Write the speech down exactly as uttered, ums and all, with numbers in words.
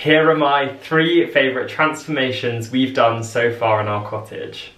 Here are my three favourite transformations we've done so far in our cottage.